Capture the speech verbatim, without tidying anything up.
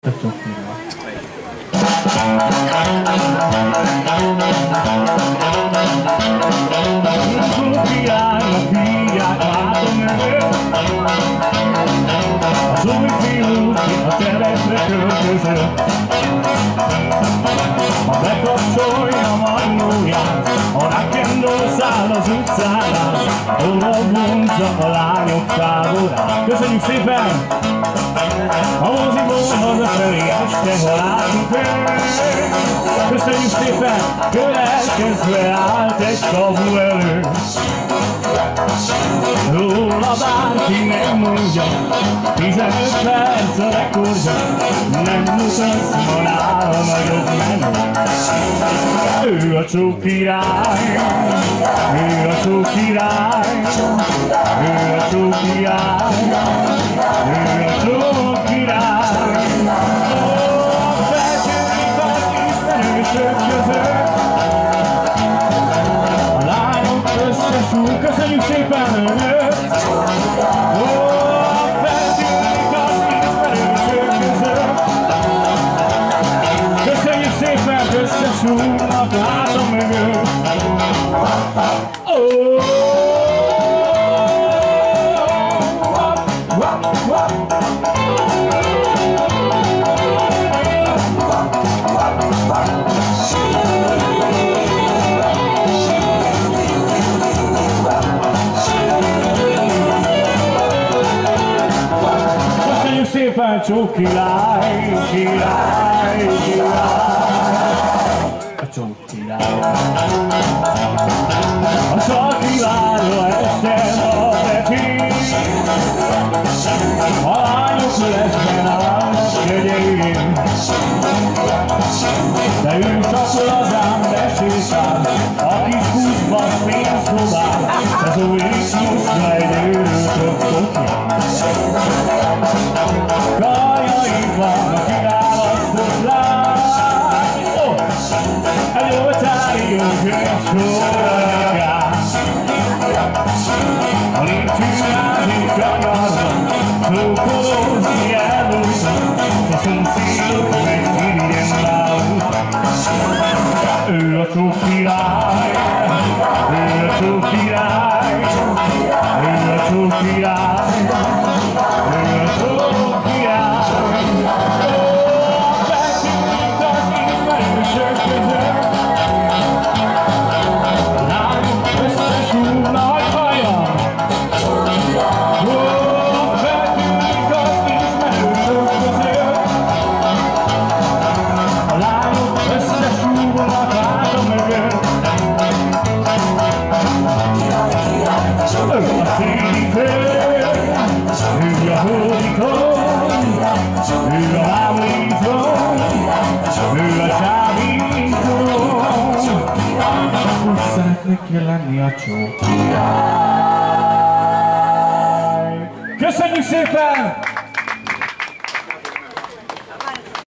Az új fiú a telepre költözött. Ha bekapcsolja magnóját, a rock'n'roll száll az utcánál, oda vonzza a lányok táborát. Köszönjük szépen! A moziból hazafelé este, ha látunk őt. Köszönjük szépen! Következve állt egy kapu előtt. Róla bárki megmondja, tizenöt perc a rekordja, nem mutatsz ma nála nagyobb menő. Ő a csók király, ő a csók király, ő a csók király, ő a csók király. Ó, feltűnik az ismerősök között, a lányok összesúl, köszönjük szépen önök! Ó, feltűnik az ismerősök között, köszönjük szépen, összesúlnak látom mögött. Ó, szépen csók király, király, király, a csók király. A sarki várja este a betét, a lányok lesben állnak kegyeim, de ő csak lazán besétál, a kis buszban fényszobán, az új ritmusra egy őrült röptokja. Karjaink vannak, kiválasztott lány, oh! Egy oltáriunk és sorolják. A lépcsőházik kanyarban, csókolózni elbújtan, a szomszédok meg irigyen válnak. Ő a csók király, ő a csók király, ő a csók király, ő a csók király. Ó, feltűnik az ismerősök között, a lányok összesúlnak hajam. Ó, feltűnik az ismerősök között, a lányok összesúlnak hátam mögött. Ő a szédítő, ő a hódító, ő a lámlító, ő a csábító. Úgy szeretnék lenni a csók király. Köszönjük szépen!